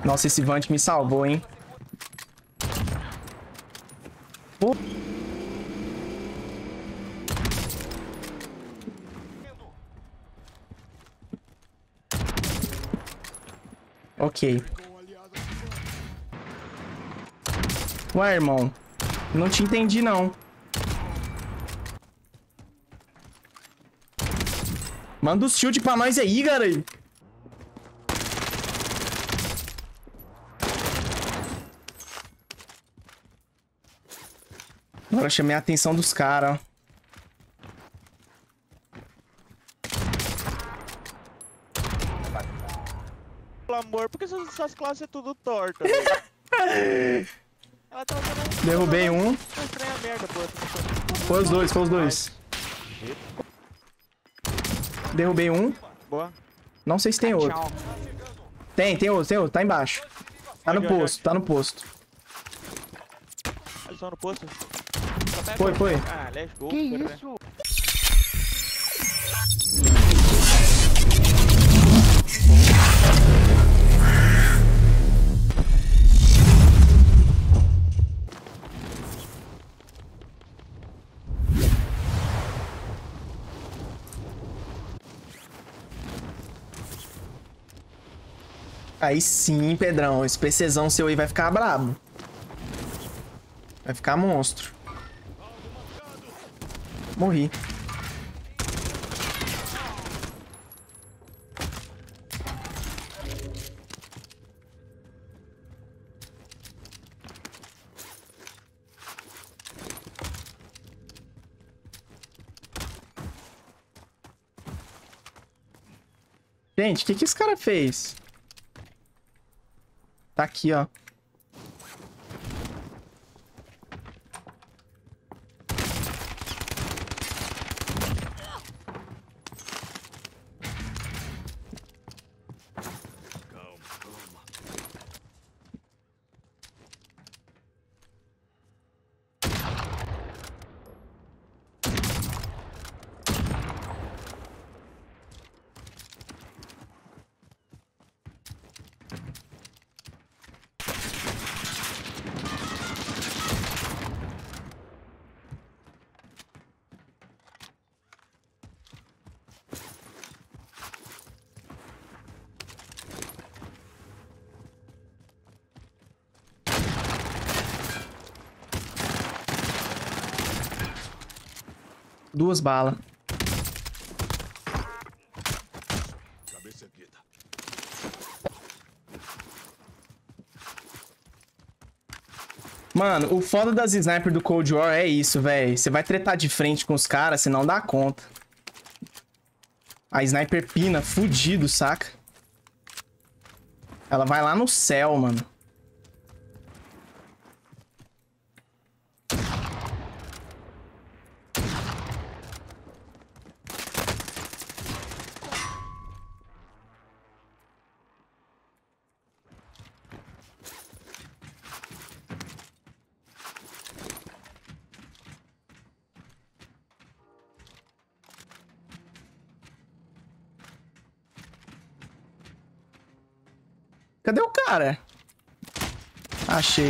Nossa, esse Vant me salvou, hein? Pô. Ok. Ué, irmão. Não te entendi, não. Manda o shield pra nós aí, garoto. Agora chamei a atenção dos caras, ó. Pelo amor, por que essas classes é tudo torta, velho? Ela tá usando... Derrubei um. Estranha merda, pô. Foi os dois, foi os dois. Derrubei um. Boa. Não sei se tem outro. Tchau. Tem outro. Tá embaixo. Tá no posto, tá no posto. Eles estão no posto. Foi. Ah, let's go. Que isso? Aí sim, Pedrão. Esse PCzão seu aí vai ficar brabo. Vai ficar monstro. Morri. Gente, o que esse cara fez? Tá aqui, ó. Duas balas. Mano, o foda das snipers do Cold War é isso, velho. Você vai tretar de frente com os caras, você não dá conta. A sniper pina, fudido, saca? Ela vai lá no céu, mano. Cadê o cara? Achei.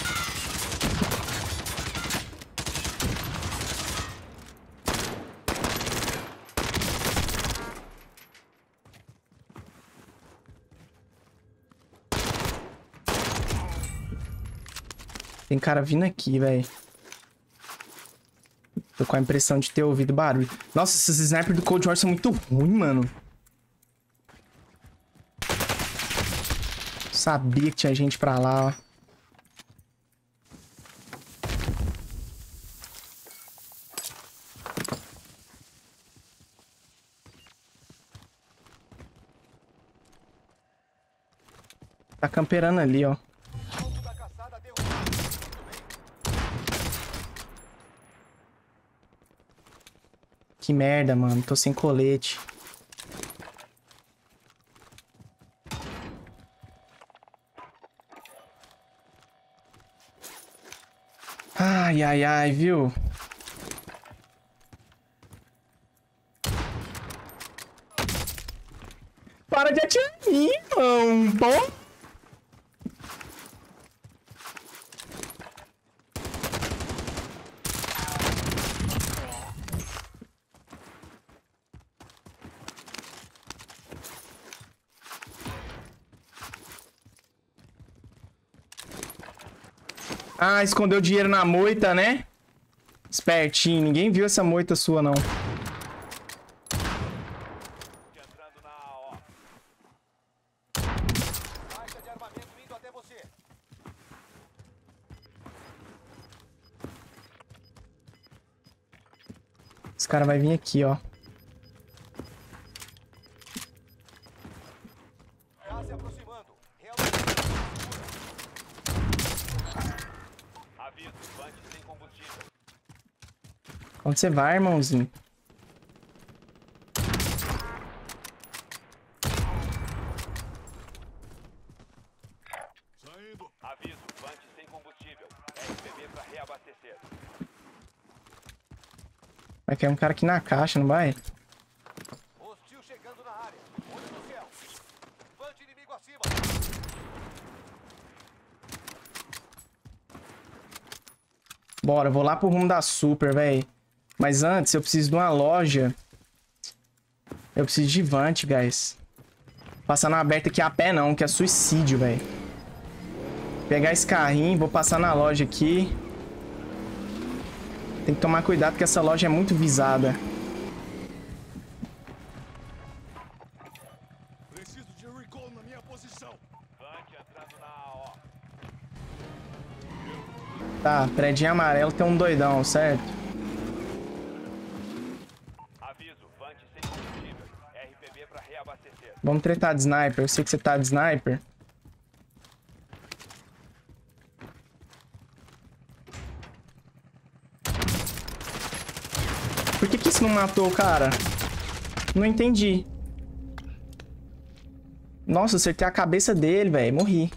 Tem cara vindo aqui, velho. Tô com a impressão de ter ouvido barulho. Nossa, esses snipers do Cold War são muito ruins, mano. Sabia que tinha gente pra lá, ó. Tá camperando ali, ó. Que merda, mano. Tô sem colete. Ai, ai, ai, viu? Para de atirar em mim, mano. Pô. Ah, escondeu dinheiro na moita, né? Espertinho. Ninguém viu essa moita sua, não. Entrando na AO. Caixa de armamento indo até você. Esse cara vai vir aqui, ó. Tá se aproximando. Realmente. Aviso, Vante sem combustível. Onde você vai, irmãozinho? Saindo. Aviso, Vante sem combustível. RPB para reabastecer. Vai cair um cara aqui na caixa, não vai? Hostil chegando na área. Olho no céu. Vante inimigo acima. Bora, vou lá pro rumo da Super, velho. Mas antes, eu preciso de uma loja. Eu preciso de Vante, guys. Passar na aberta aqui a pé não, que é suicídio, velho. Pegar esse carrinho, vou passar na loja aqui. Tem que tomar cuidado porque essa loja é muito visada. Preciso de recall na minha posição. Vante entrando na AO. Tá, prédio amarelo tem um doidão, certo? Aviso, Vante sem combustível. RPB para reabastecer. Vamos tretar de sniper. Eu sei que você tá de sniper. Por que isso não matou o cara? Não entendi. Nossa, acertei a cabeça dele, velho. Morri.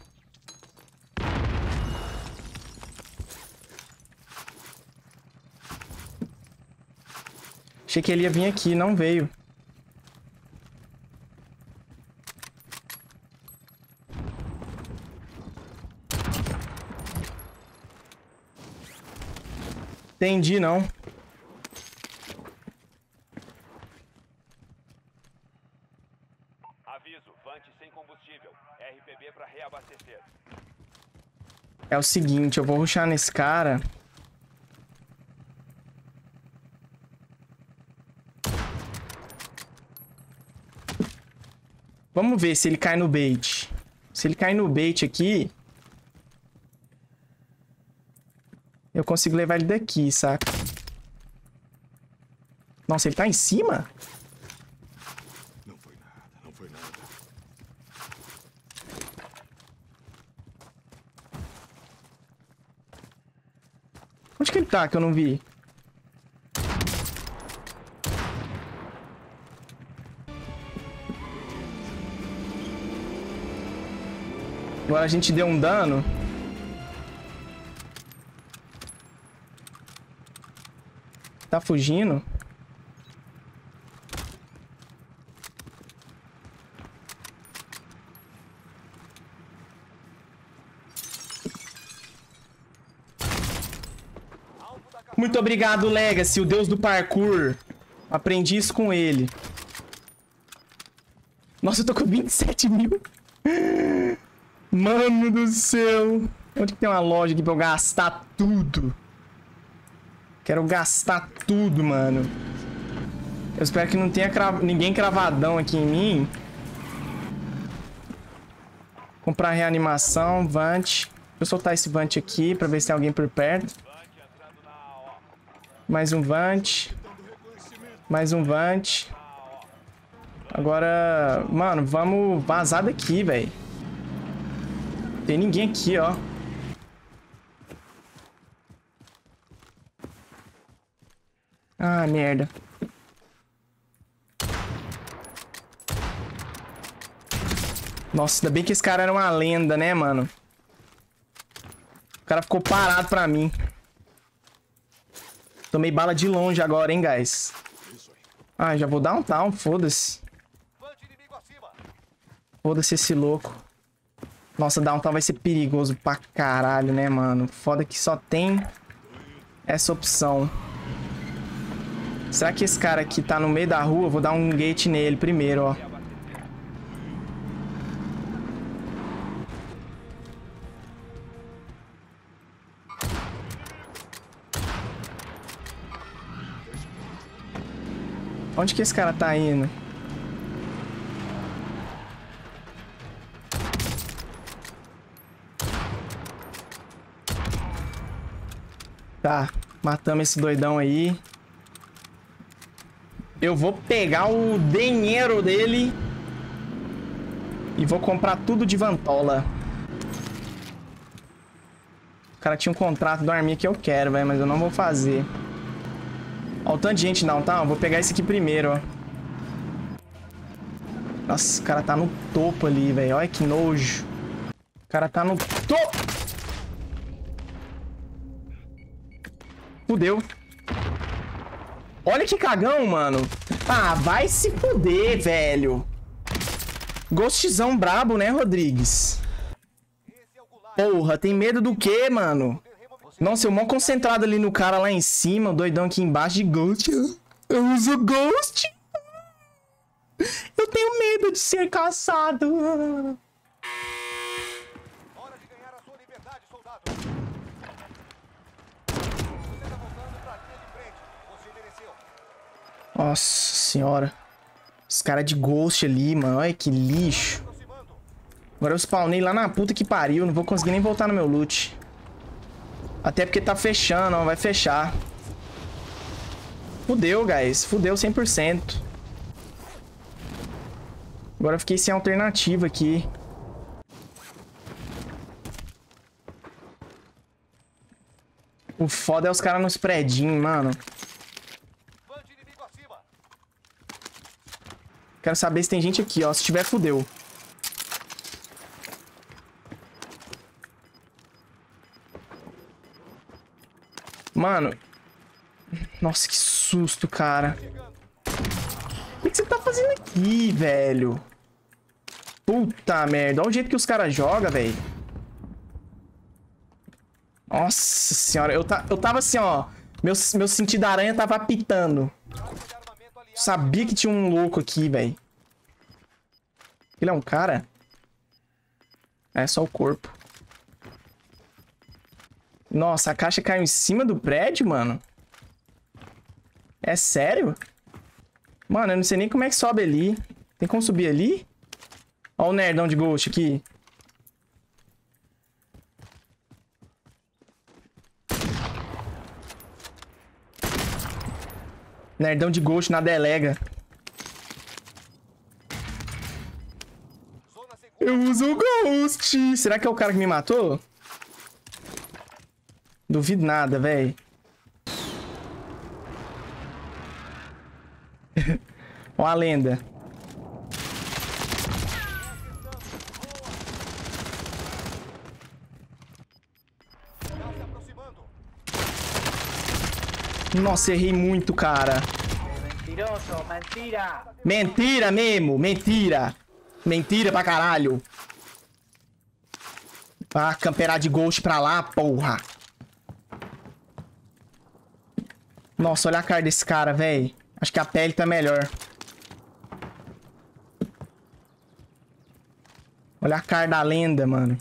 Achei que ele ia vir aqui, não veio. Entendi, não. Aviso, Vante sem combustível. RPB para reabastecer. É o seguinte, eu vou rushar nesse cara. Vamos ver se ele cai no bait. Se ele cair no bait aqui... eu consigo levar ele daqui, saca? Nossa, ele tá em cima? Não foi nada, não foi nada. Onde que ele tá que eu não vi? Agora a gente deu um dano. Tá fugindo? Muito obrigado, Legacy, o deus do parkour. Aprendi isso com ele. Nossa, eu tô com 27 mil. Mano do céu. Onde que tem uma loja aqui pra eu gastar tudo? Quero gastar tudo, mano. Eu espero que não tenha ninguém cravadão aqui em mim. Comprar reanimação, Vante. Deixa eu soltar esse Vante aqui pra ver se tem alguém por perto. Mais um Vante. Mais um Vante. Agora, mano, vamos vazar daqui, velho. Tem ninguém aqui, ó. Ah, merda. Nossa, ainda bem que esse cara era uma lenda, né, mano? O cara ficou parado pra mim. Tomei bala de longe agora, hein, guys. Ah, já vou dar um down, foda-se. Foda-se esse louco. Nossa, downtown vai ser perigoso pra caralho, né, mano? Foda que só tem essa opção. Será que esse cara aqui tá no meio da rua? Eu vou dar um gate nele primeiro, ó. Onde que esse cara tá indo? Tá, matamos esse doidão aí. Eu vou pegar o dinheiro dele e vou comprar tudo de Vantola. O cara tinha um contrato da arminha que eu quero, velho, mas eu não vou fazer. Ó, o tanto de gente não, tá? Eu vou pegar esse aqui primeiro, ó. Nossa, o cara tá no topo ali, velho. Olha que nojo. O cara tá no topo. Fudeu. Olha que cagão, mano. Ah, vai se fuder, velho. Ghostzão brabo, né, Rodrigues? Porra, tem medo do quê, mano? Nossa, eu mó concentrado ali no cara lá em cima, o doidão aqui embaixo de Ghost. Eu uso Ghost. Eu tenho medo de ser caçado. Hora de ganhar a sua liberdade, soldado. Você tá voltando pra linha de frente. Você mereceu. Nossa senhora. Os caras de Ghost ali, mano. Olha que lixo. Agora eu spawnei lá na puta que pariu. Não vou conseguir nem voltar no meu loot. Até porque tá fechando, ó. Vai fechar. Fudeu, guys. Fudeu 100%. Agora eu fiquei sem alternativa aqui. O foda é os caras nos predinhos, mano. Quero saber se tem gente aqui, ó. Se tiver, fudeu. Mano. Nossa, que susto, cara. O que você tá fazendo aqui, velho? Puta merda. Olha o jeito que os caras jogam, velho. Nossa senhora. Eu tava assim, ó. Meu sentido da aranha tava apitando. Sabia que tinha um louco aqui, velho. Ele é um cara? É só o corpo. Nossa, a caixa caiu em cima do prédio, mano. É sério? Mano, eu não sei nem como é que sobe ali. Tem como subir ali? Ó o nerdão de Ghost aqui. Nerdão de Ghost na delega. Eu uso o Ghost. Será que é o cara que me matou? Duvido nada, velho. Ó a lenda. Nossa, errei muito, cara. Mentiroso, mentira. Mentira mesmo, mentira. Mentira pra caralho. Ah, camperar de Ghost pra lá, porra. Nossa, olha a cara desse cara, velho. Acho que a pele tá melhor. Olha a cara da lenda, mano.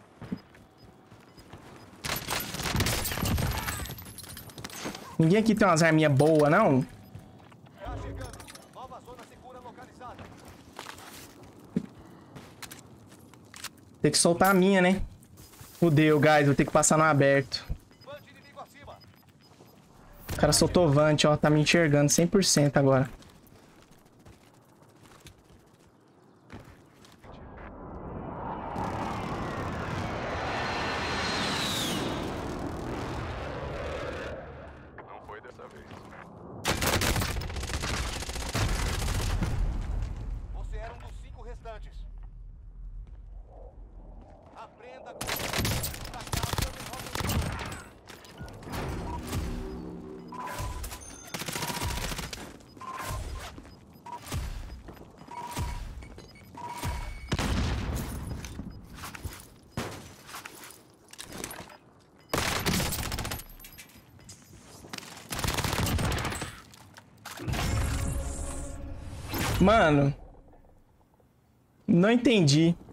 Ninguém aqui tem umas arminhas boas, não? Tá chegando. Nova zona segura localizada. Tem que soltar a minha, né? Fudeu, guys. Vou ter que passar no aberto. Vante inimigo acima. O cara soltou o Vant, ó. Tá me enxergando 100% agora. Não foi dessa vez. Você era um dos 5 restantes. Aprenda com Mano. Não entendi.